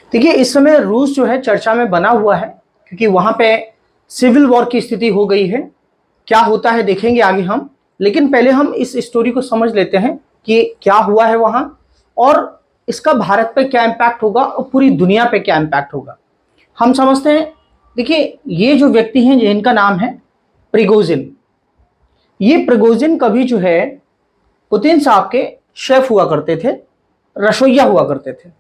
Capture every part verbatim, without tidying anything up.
देखिए इस समय रूस जो है चर्चा में बना हुआ है, क्योंकि वहाँ पे सिविल वॉर की स्थिति हो गई है। क्या होता है देखेंगे आगे हम, लेकिन पहले हम इस स्टोरी को समझ लेते हैं कि क्या हुआ है वहाँ और इसका भारत पे क्या इम्पैक्ट होगा और पूरी दुनिया पे क्या इम्पैक्ट होगा। हम समझते हैं। देखिए ये जो व्यक्ति हैं जिनका नाम है प्रिगोजिन, ये प्रिगोजिन कभी जो है पुतिन साहब के शेफ हुआ करते थे, रसोइया हुआ करते थे।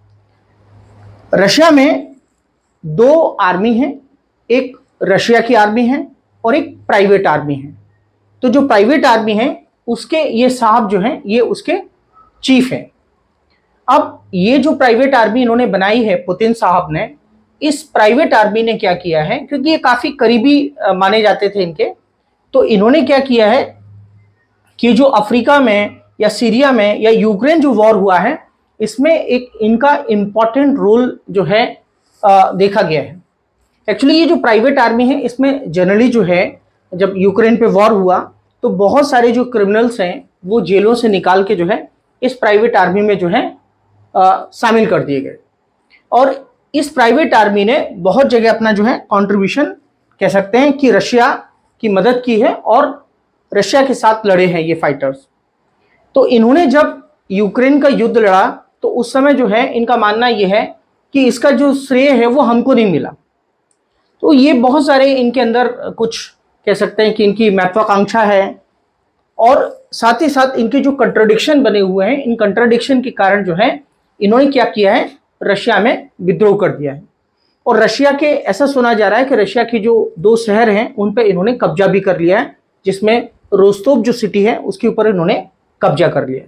रशिया में दो आर्मी हैं, एक रशिया की आर्मी है और एक प्राइवेट आर्मी है। तो जो प्राइवेट आर्मी है उसके ये साहब जो हैं ये उसके चीफ हैं। अब ये जो प्राइवेट आर्मी इन्होंने बनाई है पुतिन साहब ने, इस प्राइवेट आर्मी ने क्या किया है, क्योंकि ये काफी करीबी माने जाते थे इनके, तो इन्होंने क्या किया है कि जो अफ्रीका में या सीरिया में या यूक्रेन जो वॉर हुआ है इसमें एक इनका इंपॉर्टेंट रोल जो है आ, देखा गया है। एक्चुअली ये जो प्राइवेट आर्मी है इसमें जनरली जो है जब यूक्रेन पे वॉर हुआ तो बहुत सारे जो क्रिमिनल्स हैं वो जेलों से निकाल के जो है इस प्राइवेट आर्मी में जो है शामिल कर दिए गए। और इस प्राइवेट आर्मी ने बहुत जगह अपना जो है कंट्रीब्यूशन कह सकते हैं कि रशिया की मदद की है और रशिया के साथ लड़े हैं ये फाइटर्स। तो इन्होंने जब यूक्रेन का युद्ध लड़ा तो उस समय जो है इनका मानना यह है कि इसका जो श्रेय है वो हमको नहीं मिला। तो ये बहुत सारे इनके अंदर कुछ कह सकते हैं कि इनकी महत्वाकांक्षा है और साथ ही साथ इनके जो कंट्राडिक्शन बने हुए हैं, इन कंट्राडिक्शन के कारण जो है इन्होंने क्या किया है, रशिया में विद्रोह कर दिया है। और रशिया के ऐसा सुना जा रहा है कि रशिया के जो दो शहर हैं उन पे इन्होंने कब्जा भी कर लिया है, जिसमें रोस्तोव जो सिटी है उसके ऊपर इन्होंने कब्जा कर लिया है।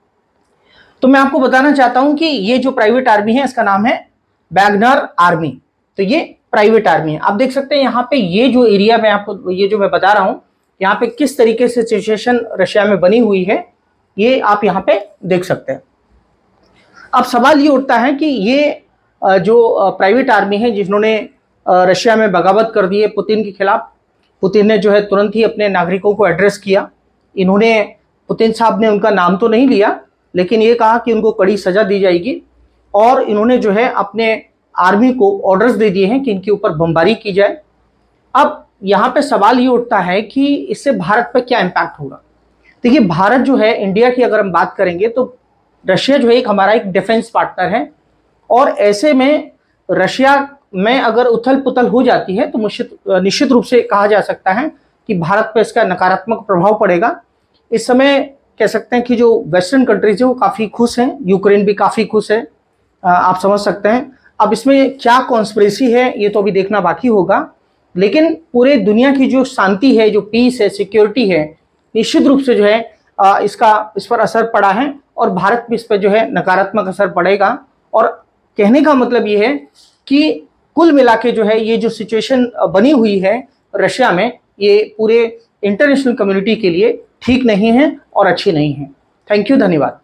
तो मैं आपको बताना चाहता हूं कि ये जो प्राइवेट आर्मी है इसका नाम है वैगनर आर्मी। तो ये प्राइवेट आर्मी है। आप देख सकते हैं यहाँ पे ये जो एरिया में आपको ये जो मैं बता रहा हूं यहाँ पे किस तरीके से सिचुएशन रशिया में बनी हुई है ये आप यहाँ पे देख सकते हैं। अब सवाल ये उठता है कि ये जो प्राइवेट आर्मी है जिन्होंने रशिया में बगावत कर दी है पुतिन के खिलाफ, पुतिन ने जो है तुरंत ही अपने नागरिकों को एड्रेस किया। इन्होंने पुतिन साहब ने उनका नाम तो नहीं लिया लेकिन ये कहा कि उनको कड़ी सजा दी जाएगी और इन्होंने जो है अपने आर्मी को ऑर्डर्स दे दिए हैं कि इनके ऊपर बमबारी की जाए। अब यहाँ पे सवाल ये उठता है कि इससे भारत पर क्या इम्पैक्ट होगा। देखिए भारत जो है, इंडिया की अगर हम बात करेंगे तो रशिया जो है एक हमारा एक डिफेंस पार्टनर है और ऐसे में रशिया में अगर उथल पुथल हो जाती है तो निश्चित निश्चित रूप से कहा जा सकता है कि भारत पर इसका नकारात्मक प्रभाव पड़ेगा। इस समय कह सकते हैं कि जो वेस्टर्न कंट्रीज है वो काफ़ी खुश हैं, यूक्रेन भी काफ़ी खुश है, आप समझ सकते हैं। अब इसमें क्या कॉन्स्पिरेसी है ये तो अभी देखना बाकी होगा, लेकिन पूरे दुनिया की जो शांति है, जो पीस है, सिक्योरिटी है, निश्चित रूप से जो है इसका इस पर असर पड़ा है और भारत भी इस पर जो है नकारात्मक असर पड़ेगा। और कहने का मतलब ये है कि कुल मिला के जो है ये जो सिचुएशन बनी हुई है रशिया में ये पूरे इंटरनेशनल कम्युनिटी के लिए ठीक नहीं है और अच्छी नहीं है। थैंक यू, धन्यवाद।